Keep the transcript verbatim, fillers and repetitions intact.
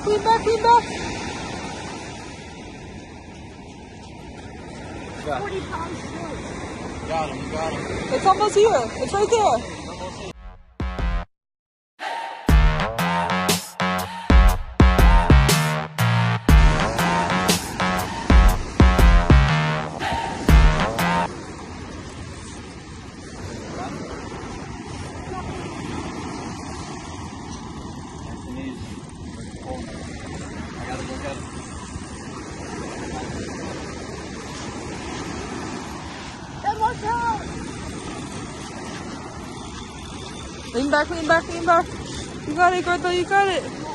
back, lean back, lean back. forty pounds too. Got him, you got him. It's almost here. It's right there. I gotta go get him. Then watch out! Lean back, lean back, lean back. You got it, Greta, you got it.